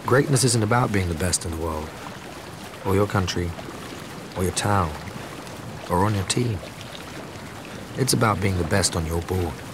Greatness isn't about being the best in the world, or your country, or your town, or on your team. It's about being the best on your board.